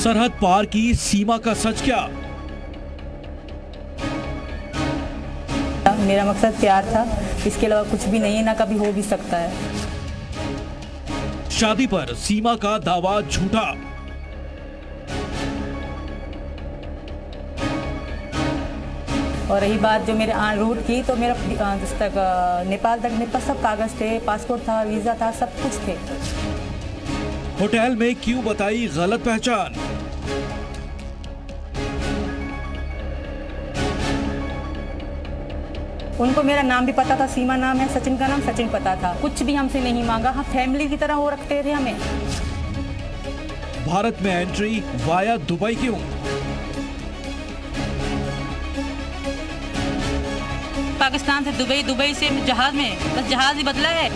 सरहद पार की सीमा का सच क्या? मेरा मकसद प्यार था, इसके अलावा कुछ भी नहीं है, ना कभी हो भी सकता है। शादी पर सीमा का दावा झूठा। और रही बात जो मेरे रूट की, तो मेरा जिस तक नेपाल तक मेरे पास सब कागज थे, पासपोर्ट था, वीजा था, सब कुछ थे। होटल में क्यों बताई गलत पहचान? उनको मेरा नाम भी पता था, सीमा नाम है, सचिन का नाम सचिन पता था। कुछ भी हमसे नहीं मांगा, हाँ फैमिली की तरह वो रखते थे हमें। भारत में एंट्री वाया दुबई क्यों? पाकिस्तान से दुबई, दुबई से जहाज में, बस जहाज ही बदला है।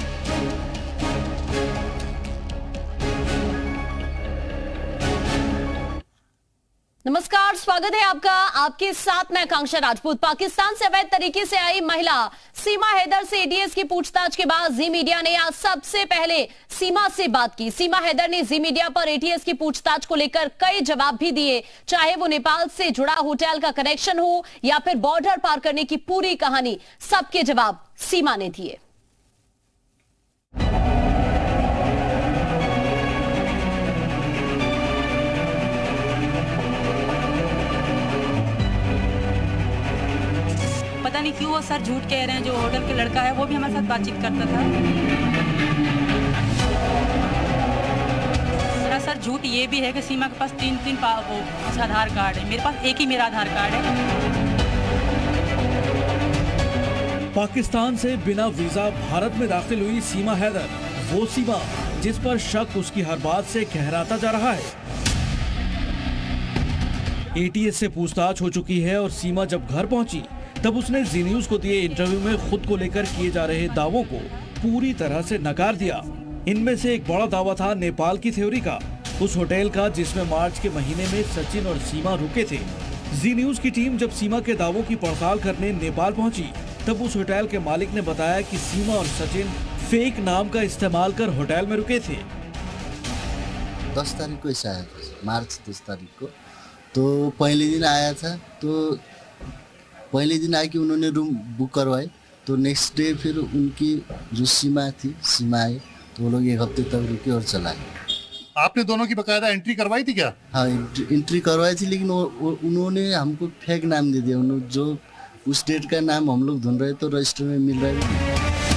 नमस्कार, स्वागत है आपका। आपके साथ मैं आकांक्षा राजपूत। पाकिस्तान से अवैध तरीके से आई महिला सीमा हैदर से एटीएस की पूछताछ के बाद जी मीडिया ने आज सबसे पहले सीमा से बात की। सीमा हैदर ने जी मीडिया पर एटीएस की पूछताछ को लेकर कई जवाब भी दिए, चाहे वो नेपाल से जुड़ा होटल का कनेक्शन हो या फिर बॉर्डर पार करने की पूरी कहानी, सबके जवाब सीमा ने दिए। पता नहीं क्यों वो सर झूठ कह रहे हैं। जो होटल के लड़का है वो भी हमारे साथ बातचीत करता था। मेरा सर झूठ ये भी है कि सीमा के पास तीन आधार कार्ड है, मेरे पास एक ही मेरा आधार कार्ड है। पाकिस्तान से बिना वीजा भारत में दाखिल हुई सीमा हैदर, वो सीमा जिस पर शक उसकी हर बात से गहराता जा रहा है। एटीएस से पूछताछ हो चुकी है और सीमा जब घर पहुंची तब उसने जी न्यूज को दिए इंटरव्यू में खुद को लेकर किए जा रहे दावों को पूरी तरह से नकार दिया। इनमें से एक बड़ा दावा था नेपाल की थ्योरी का, उस होटल का जिसमें मार्च के महीने में सचिन और सीमा रुके थे। जी न्यूज की टीम जब सीमा के दावों की पड़ताल करने नेपाल पहुंची तब उस होटल के मालिक ने बताया कि सीमा और सचिन फेक नाम का इस्तेमाल कर होटल में रुके थे। 10 तारीख को ऐसा आया, मार्च 10 तारीख को, तो पहले दिन आया था। तो पहले दिन आके उन्होंने रूम बुक करवाए, तो नेक्स्ट डे फिर उनकी जो सीमा आए, तो वो लोग 1 हफ्ते तक रुके और चलाए। आपने दोनों की बकायदा एंट्री करवाई थी क्या? हाँ, एंट्री करवाई थी, लेकिन उन्होंने हमको फेक नाम दे दिया। उन्होंने जो उस डेट का नाम हम लोग ढूंढ रहे तो रजिस्टर में मिल रहा है।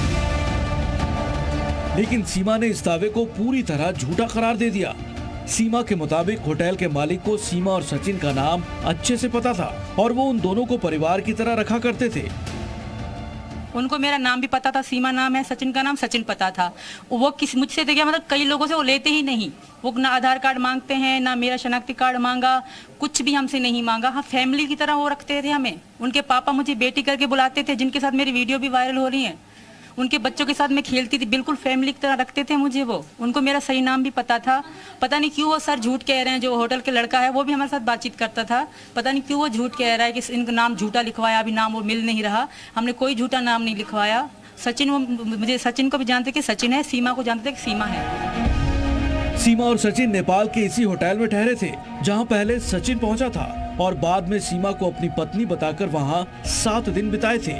लेकिन सीमा ने इस दावे को पूरी तरह झूठा करार दे दिया। सीमा के मुताबिक होटल के मालिक को सीमा और सचिन का नाम अच्छे से पता था और वो उन दोनों को परिवार की तरह रखा करते थे। उनको मेरा नाम भी पता था, सीमा नाम है, सचिन का नाम सचिन पता था। वो मुझसे तो क्या मतलब कई लोगों से वो लेते ही नहीं। वो ना आधार कार्ड मांगते हैं, ना मेरा शनाख्ती कार्ड मांगा, कुछ भी हमसे नहीं मांगा। हाँ फैमिली की तरह वो रखते थे हमें। उनके पापा मुझे बेटी करके बुलाते थे, जिनके साथ मेरी वीडियो भी वायरल हो रही है। उनके बच्चों के साथ मैं खेलती थी, बिल्कुल फैमिली की तरह रखते थे मुझे वो। उनको मेरा सही नाम भी पता था। पता नहीं क्यों वो सर झूठ कह रहे हैं। जो होटल के लड़का है वो भी हमारे साथ बातचीत करता था। पता नहीं क्यों वो झूठ कह रहा है कि इनका नाम झूठा लिखवाया, अभी नाम वो मिल नहीं रहा। हमने कोई झूठा नाम नहीं लिखवाया। सचिन, वो मुझे सचिन को भी जानते कि सचिन है, सीमा को जानते कि सीमा है। सीमा और सचिन नेपाल के इसी होटल में ठहरे थे जहां पहले सचिन पहुंचा था और बाद में सीमा को अपनी पत्नी बताकर वहां 7 दिन बिताए थे।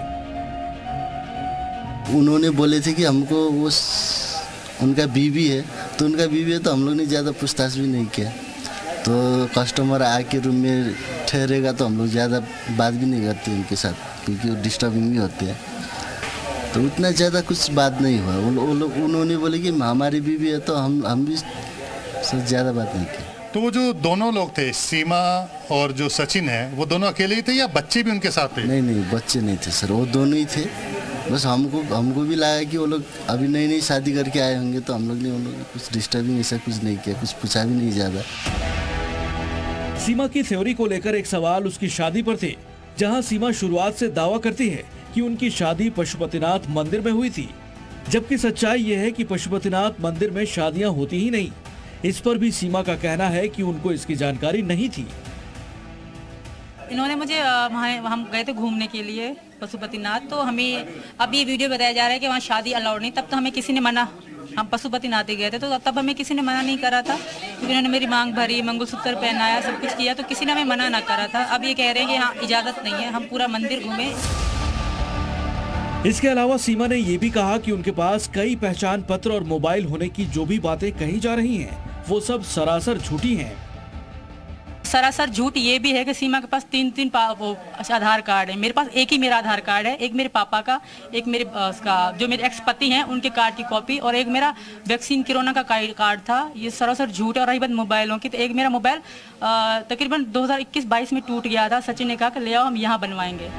उन्होंने बोले थे कि हमको वो उनका बीवी है, तो उनका बीवी है, तो हम लोग ने ज़्यादा पूछताछ भी नहीं किया। तो कस्टमर आके रूम में ठहरेगा तो हम लोग ज़्यादा बात भी नहीं करते उनके साथ, क्योंकि वो डिस्टर्बिंग भी होते हैं। तो उतना ज़्यादा कुछ बात नहीं हुआ। वो लोग उन्होंने बोले कि हमारी बीवी है, तो हम भी ज़्यादा बात नहीं की। तो वो जो दोनों लोग थे, सीमा और जो सचिन है, वो दोनों अकेले ही थे या बच्चे भी उनके साथ थे? नहीं, बच्चे नहीं थे सर, वो दोनों ही थे। बस हमको भी लगा कि वो लोग अभी नई शादी करके आए होंगे, तो हम लोग ने उन लोग कुछ डिस्टर्बिंग ऐसा कुछ नहीं किया, कुछ पूछा भी नहीं ज़्यादा। सीमा की थ्योरी को लेकर एक सवाल उसकी शादी पर थे, जहां सीमा शुरुआत से दावा करती है कि उनकी शादी पशुपतिनाथ मंदिर में हुई थी, जबकि सच्चाई यह है कि पशुपतिनाथ मंदिर में शादियां होती ही नहीं। इस पर भी सीमा का कहना है कि उनको इसकी जानकारी नहीं थी। इन्होंने मुझे वहाँ हम गए थे घूमने के लिए पशुपतिनाथ, तो हमें अब ये वीडियो बताया जा रहा है कि वहाँ शादी अलाउड नहीं। तब तो हमें किसी ने मना, हम पशुपतिनाथ ही गए थे, तो तब हमें किसी ने मना नहीं करा था, क्योंकि उन्होंने मेरी मांग भरी, मंगलसूत्र पहनाया, सब कुछ किया, तो किसी ने हमें मना ना करा था। अब ये कह रहे हैं कि हाँ इजाज़त नहीं है, हम पूरा मंदिर घूमे। इसके अलावा सीमा ने ये भी कहा कि उनके पास कई पहचान पत्र और मोबाइल होने की जो भी बातें कही जा रही हैं, वो सब सरासर झूठी हैं। सरासर झूठ ये भी है कि सीमा के पास तीन आधार कार्ड है। मेरे पास एक ही मेरा आधार कार्ड है, एक मेरे पापा का, एक मेरे उसका जो मेरे एक्स पति हैं उनके कार्ड की कॉपी, और एक मेरा वैक्सीन कोरोना का कार्ड था। ये सरासर झूठ है। और रही बात मोबाइलों की, तो एक मेरा मोबाइल तकरीबन 2021-22 में टूट गया था। सचिन ने कहा कि ले आओ, हम यहाँ बनवाएंगे।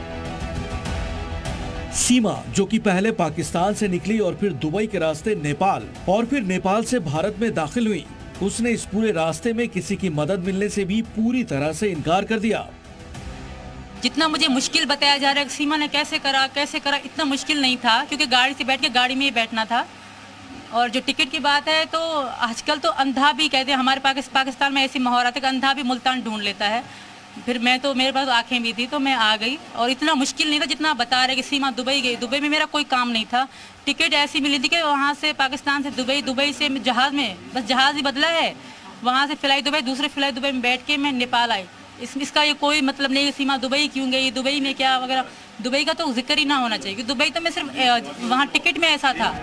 सीमा, जो कि पहले पाकिस्तान से निकली और फिर दुबई के रास्ते नेपाल और फिर नेपाल से भारत में दाखिल हुई, उसने इस पूरे रास्ते में किसी की मदद मिलने से भी पूरी तरह से इनकार कर दिया। जितना मुझे मुश्किल बताया जा रहा है सीमा ने कैसे करा, इतना मुश्किल नहीं था, क्योंकि गाड़ी से बैठ के गाड़ी में ही बैठना था। और जो टिकट की बात है, तो आजकल तो अंधा भी कहते हैं, हमारे पाकिस्तान में ऐसी महारत है कि अंधा भी मुल्तान ढूंढ लेता है। फिर मैं तो, मेरे पास आंखें भी थी, तो मैं आ गई। और इतना मुश्किल नहीं था जितना बता रहे कि सीमा दुबई गई। दुबई में मेरा कोई काम नहीं था, टिकट ऐसी मिली थी कि वहाँ से पाकिस्तान से दुबई, दुबई से जहाज़ में, बस जहाज़ ही बदला है, वहाँ से फ्लाई दुबई, दूसरे फ्लाई दुबई में बैठ के मैं नेपाल आई। इसका ये कोई मतलब नहीं कि सीमा दुबई क्यों गई, दुबई में क्या वगैरह, दुबई का तो जिक्र ही ना होना चाहिए। दुबई तो मैं सिर्फ वहाँ टिकट में ऐसा था।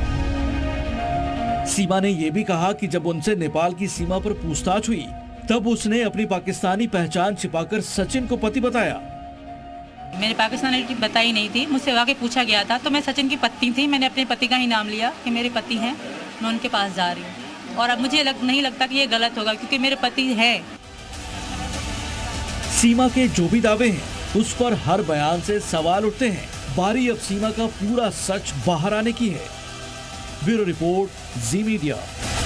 सीमा ने यह भी कहा कि जब उनसे नेपाल की सीमा पर पूछताछ हुई, तब उसने अपनी पाकिस्तानी पहचान छिपाकर सचिन को पति बताया। मैंने पाकिस्तानी बताई नहीं थी, मुझसे आके पूछा गया था, तो मैं सचिन की पत्नी थी। मैंने अपने पति का ही नाम लिया कि मेरे पति हैं, मैं उनके पास जा रही हूँ। और अब मुझे नहीं लगता कि ये गलत होगा, क्योंकि मेरे पति हैं। सीमा के जो भी दावे हैं, उस पर हर बयान से सवाल उठते हैं। बारी अब सीमा का पूरा सच बाहर आने की है। Bureau report, Zee media.